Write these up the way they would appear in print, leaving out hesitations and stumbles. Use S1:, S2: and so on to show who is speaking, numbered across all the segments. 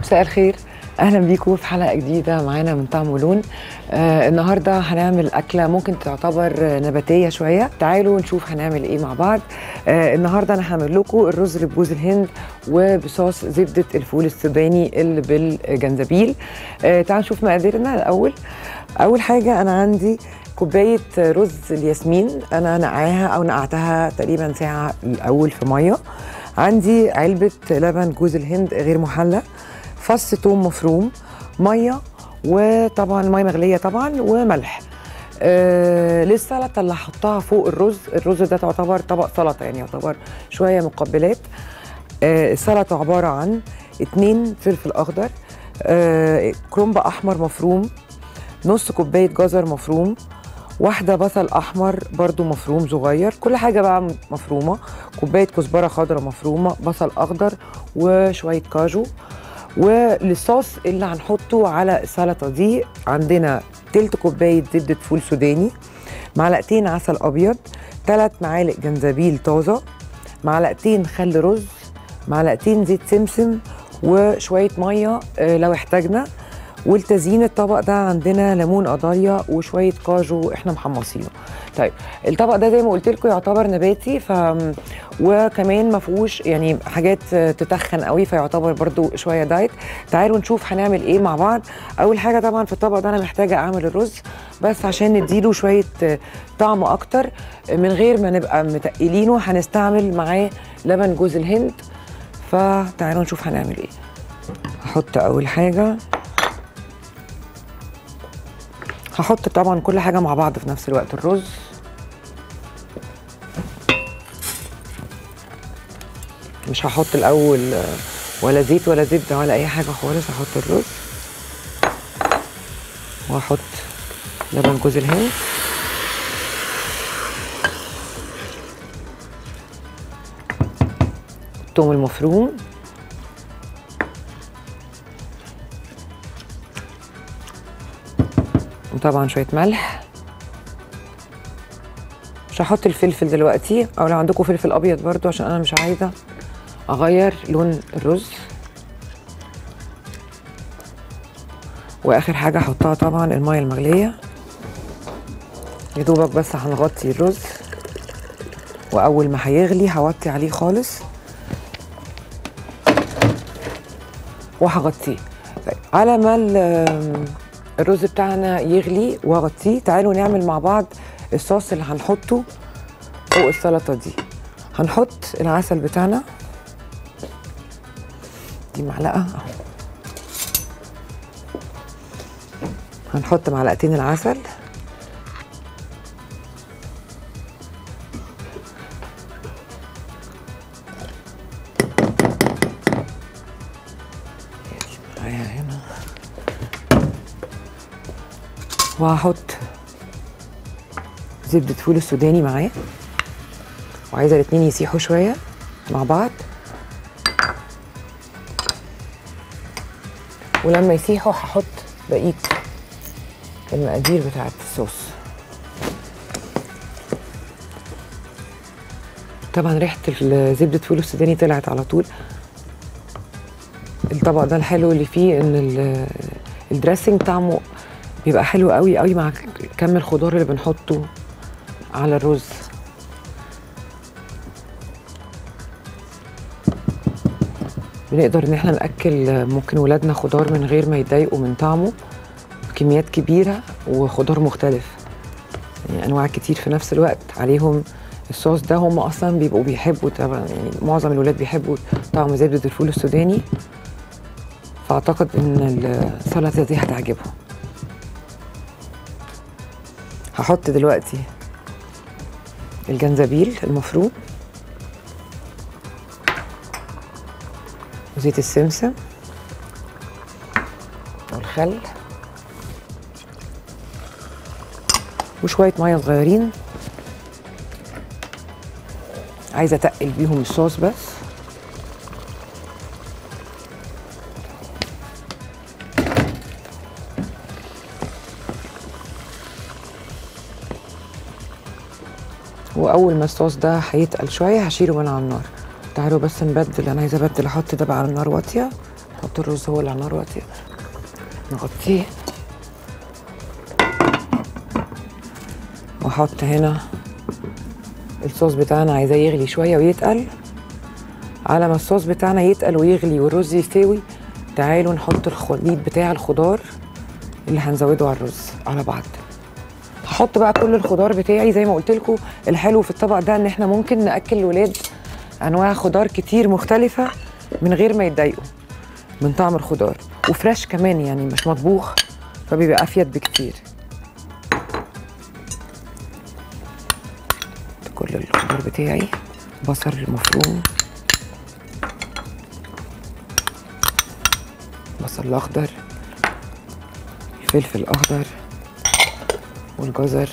S1: مساء الخير، اهلا بيكم في حلقه جديده معانا من طعم ولون. النهارده هنعمل اكله ممكن تعتبر نباتيه شويه. تعالوا نشوف هنعمل ايه مع بعض. النهارده انا هعمل لكم الرز اللي بجوز الهند وبصوص زبده الفول السوداني اللي بالجنزبيل. تعالوا نشوف مقاديرنا الاول. اول حاجه انا عندي كوبايه رز الياسمين، انا نقعاها او نقعتها تقريبا ساعه الاول في ميه. عندي علبه لبن جوز الهند غير محلى، فص ثوم مفروم، ميه، وطبعا ميه مغليه طبعا، وملح. للسلطه اللي هحطها فوق الرز ده تعتبر طبق سلطه، يعني يعتبر شويه مقبلات. السلطه عباره عن 2 فلفل اخضر، كرنب احمر مفروم، نص كوبايه جزر مفروم، واحدة بصل أحمر برضو مفروم صغير، كل حاجة بقى مفرومة، كوباية كزبرة خضراء مفرومة، بصل أخضر، وشوية كاجو. وللصوص اللي هنحطه على السلطة دي عندنا تلت كوباية زبدة فول سوداني، معلقتين عسل أبيض، 3 معالق جنزبيل طازة، معلقتين خل رز، معلقتين زيت سمسم، وشوية مية لو احتاجنا. والتزيين الطبق ده عندنا ليمون قضايا وشويه كاجو احنا محمصينه. طيب الطبق ده زي ما قلت لكم يعتبر نباتي، وكمان ما فيهوش يعني حاجات تتخن قوي، فيعتبر برضو شويه دايت. تعالوا نشوف هنعمل ايه مع بعض. اول حاجه طبعا في الطبق ده انا محتاجه اعمل الرز، بس عشان نديله شويه طعم اكتر من غير ما نبقى متقلينه هنستعمل معاه لبن جوز الهند. فتعالوا نشوف هنعمل ايه. هحط اول حاجه، هحط طبعا كل حاجة مع بعض في نفس الوقت. الرز مش هحط الأول ولا زيت ولا زبدة ولا أي حاجة خالص، هحط الرز وهحط لبن جوز الهند، الثوم المفروم، وطبعا شويه ملح. مش هحط الفلفل دلوقتي، او لو عندكم فلفل ابيض برضو عشان انا مش عايزه اغير لون الرز. واخر حاجه هحطها طبعا الميه المغليه، يا دوبك بس هنغطي الرز، واول ما هيغلي هوطي عليه خالص وهغطيه. طيب على ما الرز بتاعنا يغلي واغطيه، تعالوا نعمل مع بعض الصوص اللي هنحطه فوق السلطه دي. هنحط العسل بتاعنا، دي معلقه اهو، هنحط معلقتين العسل، هنا، وهحط زبدة فول السوداني معاه، وعايزة الاتنين يسيحوا شوية مع بعض. ولما يسيحوا هحط بقية المقادير بتاعة الصوص. طبعا ريحة زبدة فول السوداني طلعت على طول. الطبق ده الحلو اللي فيه ان الدريسنج طعمه بيبقى حلو قوي قوي مع كم الخضار اللي بنحطه على الرز. بنقدر ان احنا ناكل ممكن ولادنا خضار من غير ما يتضايقوا من طعمه، كميات كبيره وخضار مختلف، يعني انواع كتير في نفس الوقت عليهم الصوص ده. هم اصلا بيبقوا بيحبوا طبعا، يعني معظم الولاد بيحبوا طعم زبده الفول السوداني، فاعتقد ان السلطه دي هتعجبهم. هحط دلوقتي الجنزبيل المفروم، وزيت السمسم، والخل، وشويه ميه صغيرين، عايزه اتقل بيهم الصوص بس. واول ما الصوص ده هيتقل شويه هشيله من على النار. تعالوا بس نبدل، انا عايزه ابدل، احط ده بقى على النار واطيه نحط الرز هو اللي على النار واطيه، نغطيه واحط هنا الصوص بتاعنا. عايزاه يغلي شويه ويتقل. على ما الصوص بتاعنا يتقل ويغلي والرز يستوي، تعالوا نحط الخليط بتاع الخضار اللي هنزوده على الرز على بعض. هحط بقى كل الخضار بتاعي زي ما قلت لكم. الحلو في الطبق ده ان احنا ممكن ناكل الولاد انواع خضار كتير مختلفه من غير ما يتضايقوا من طعم الخضار، وفريش كمان يعني مش مطبوخ، فبيبقى افيد بكتير. كل الخضار بتاعي، بصل المفروم، بصل اخضر، فلفل اخضر، والجزر.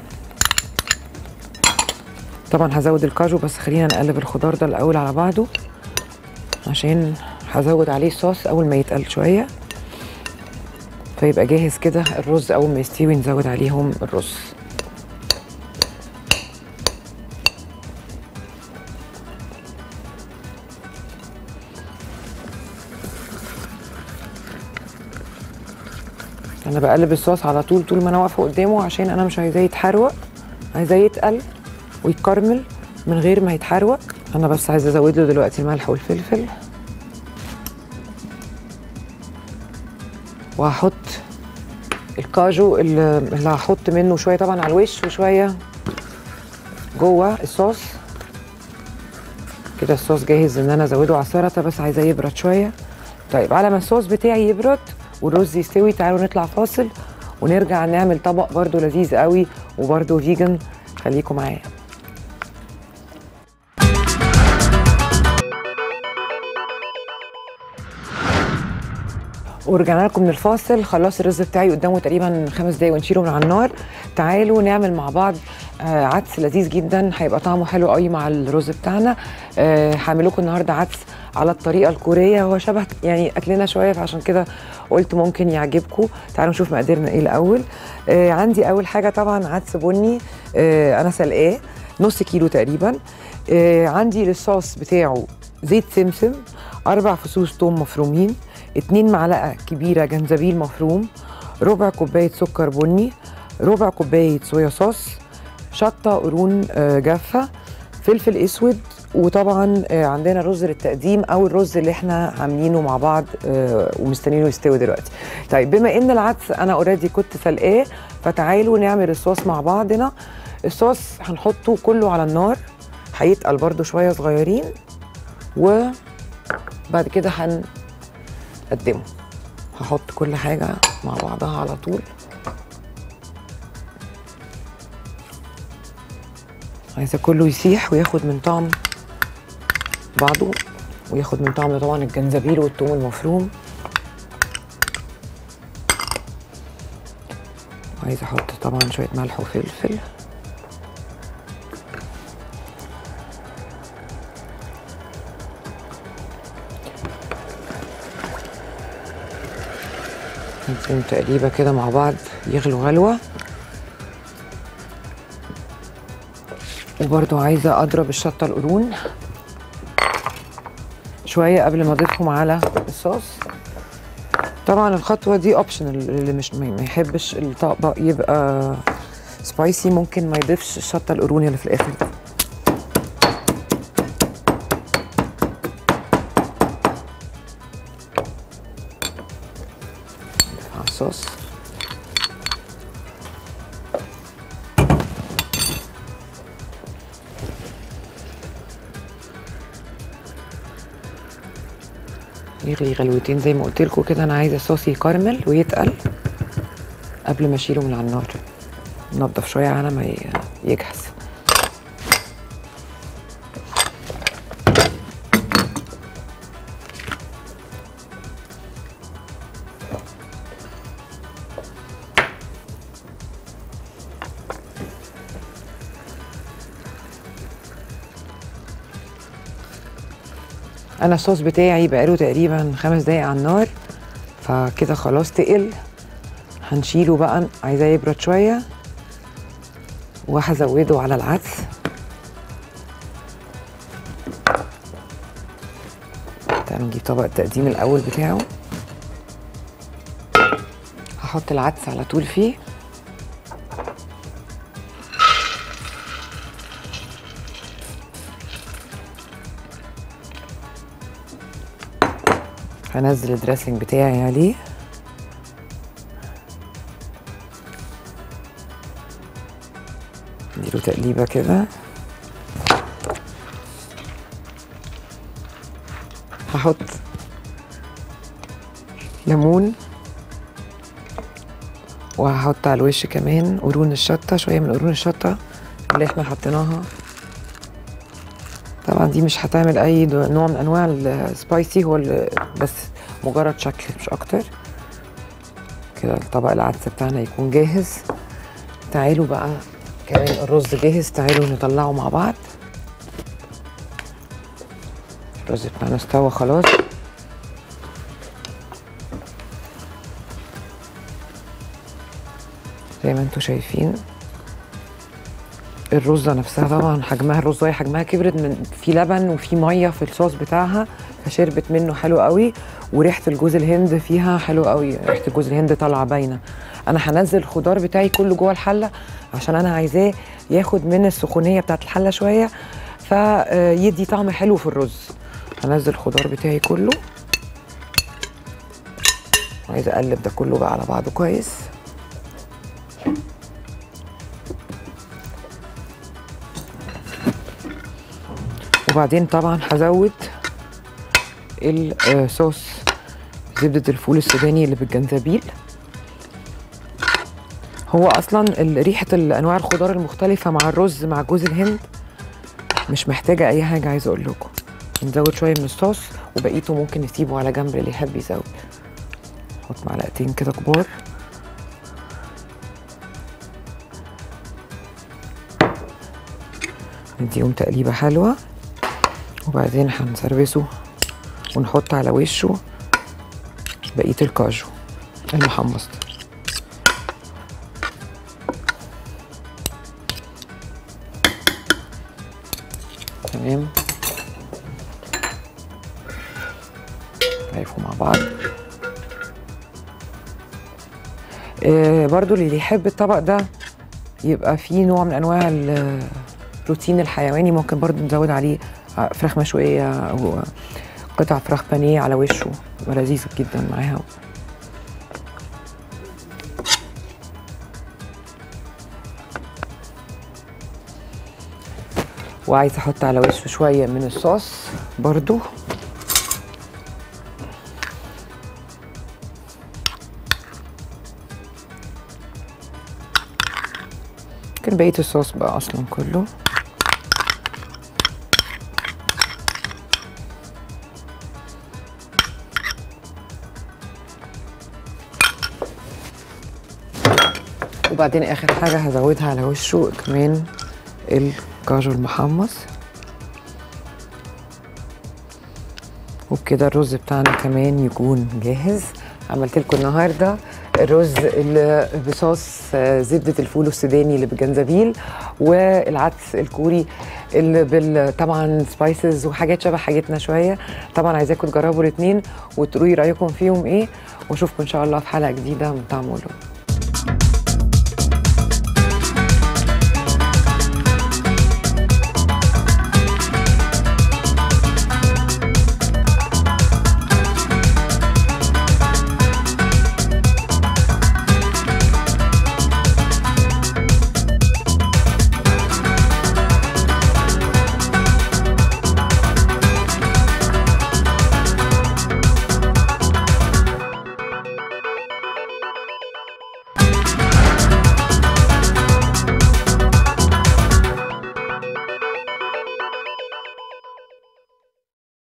S1: طبعا هزود الكاجو، بس خلينا نقلب الخضار ده الاول على بعضه عشان هزود عليه صوص اول ما يتقل شويه، فيبقى جاهز كده. الرز اول ما يستوي نزود عليهم الرز. انا بقلب الصوص على طول ما انا واقفه قدامه، عشان انا مش عايزاه يتحروق، عايزاه يتقل ويتكرمل من غير ما يتحروق. انا بس عايزه ازود له دلوقتي الملح والفلفل، وهحط الكاجو اللي هحط منه شويه طبعا على الوش وشويه جوه الصوص. كده الصوص جاهز ان انا ازوده على السلطه، بس عايزاه يبرد شويه. طيب على ما الصوص بتاعي يبرد والرز يستوي، تعالوا نطلع فاصل ونرجع نعمل طبق برضو لذيذ قوي وبرضو فيجن. خليكم معايا. ورجعنا لكم من الفاصل. خلاص الرز بتاعي قدامه تقريبا 5 دقايق ونشيله من على النار. تعالوا نعمل مع بعض عدس لذيذ جدا، هيبقى طعمه حلو قوي مع الرز بتاعنا. هعمل لكم النهارده عدس على الطريقه الكوريه، هو شبه يعني اكلنا شويه، فعشان كده قلت ممكن يعجبكم. تعالوا نشوف مقاديرنا ايه الاول. عندي اول حاجه طبعا عدس بني، انا سلقاه نص كيلو تقريبا. عندي للصوص بتاعه زيت سمسم، 4 فصوص ثوم مفرومين، 2 معلقه كبيره جنزبيل مفروم، ربع كوبايه سكر بني، ربع كوبايه صويا صوص، شطه قرون جافه، فلفل اسود، وطبعا عندنا رز للتقديم او الرز اللي احنا عاملينه مع بعض ومستنيينه يستوي دلوقتي. طيب بما ان العدس انا اوريدي كنت سلقاه، فتعالوا نعمل الصوص مع بعضنا. الصوص هنحطه كله على النار، هيتقل برده شويه صغيرين، وبعد كده هنقدمه. هحط كل حاجه مع بعضها على طول. عايزه كله يسيح وياخد من طعم بعضه، وياخد من طعم طبعا الجنزبيل والثوم المفروم. عايزه احط طبعا شويه ملح وفلفل. نديهم تقليبه كده مع بعض يغلوا غلوه. وبرضو عايزه اضرب الشطه القرون شويه قبل ما اضيفهم على الصوص. طبعا الخطوه دي اوبشنال، اللي مش ما يحبش الطبق يبقى سبايسي ممكن ما يضيفش الشطه القرون اللي في الاخر دي. على الصوص. يغلي غلوتين زي ما قلت لكم كده. انا عايزه الصوص يكرمل ويتقل قبل ما اشيله من على النار. ننضف شويه على ما يجهز. انا الصوص بتاعي بقاله تقريبا 5 دقايق على النار، فكده خلاص تقل. هنشيله بقى، عايزاه يبرد شويه، وهزوده على العدس. تعالوا نجيب طبق التقديم الاول بتاعه. هحط العدس على طول فيه. هنزل الدريسنج بتاعي عليه. نديله تقليبه كده. هحط ليمون، وهحط على الوش كمان قرون الشطه، شويه من قرون الشطه اللي احنا حطيناها. طبعا دي مش هتعمل اي نوع من انواع السبايسي، هو بس مجرد شكل مش اكتر. كده الطبق العدس بتاعنا يكون جاهز. تعالوا بقى كمان الرز جاهز، تعالوا نطلعه مع بعض. الرز بتاعنا استوى خلاص. زي ما انتوا شايفين الرزه نفسها طبعا حجمها، الرزايه حجمها كبرت، من في لبن وفي ميه في الصوص بتاعها، فشربت منه حلو قوي. وريحه الجوز الهند فيها حلو قوي، ريحه الجوز الهند طالعه باينه. انا هنزل الخضار بتاعي كله جوه الحله عشان انا عايزاه ياخد من السخونيه بتاعت الحله شويه، فيدي طعم حلو في الرز. هنزل الخضار بتاعي كله، عايزه اقلب ده كله بقى على بعضه كويس. وبعدين طبعا هزود الصوص زبدة الفول السوداني اللي بالجنزبيل. هو اصلا ريحة انواع الخضار المختلفة مع الرز مع جوز الهند مش محتاجة اي حاجة. عايزة اقول لكم نزود شوية من الصوص وبقيته ممكن نسيبه على جنب اللي يحب يزود. نحط معلقتين كده كبار. نديهم تقليبة حلوة، وبعدين هنسربسه ونحط على وشه بقية الكاجو المحمص. تمام، هيفوا مع بعض. برضو اللي يحب الطبق ده يبقى فيه نوع من انواع البروتين الحيواني، ممكن برضو نزود عليه فراخ مشوية او قطع فراخ بانيه على وشه، يبقى لذيذ جدا معاها. وعايزه احط على وشه شويه من الصوص برضو. ممكن بقيه الصوص بقى اصلا كله. وبعدين اخر حاجه هزودها على وشه كمان الكاجو المحمص. وبكده الرز بتاعنا كمان يكون جاهز. عملت لكم النهارده الرز اللي بصوص زبده الفول السوداني اللي بالجنزبيل، والعدس الكوري اللي طبعا سبايسز وحاجات شبه حاجتنا شويه. طبعا عايزاكم تجربوا الاثنين وتقولوا لي رايكم فيهم ايه، واشوفكم ان شاء الله في حلقه جديده من طعم ولون.